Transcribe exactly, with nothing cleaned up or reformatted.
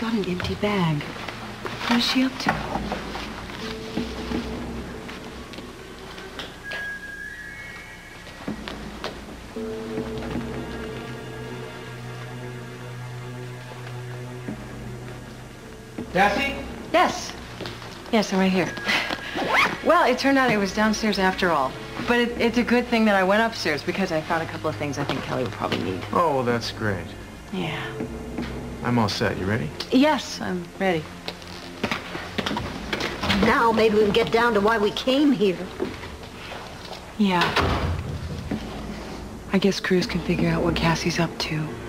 got an empty bag. What is she up to? Cassie? Yes. Yes, I'm right here. Well, it turned out it was downstairs after all. But it, it's a good thing that I went upstairs because I found a couple of things I think Kelly would probably need. Oh, well, that's great. Yeah. I'm all set. You ready? Yes, I'm ready. Now maybe we can get down to why we came here. Yeah. I guess Cruz can figure out what Cassie's up to.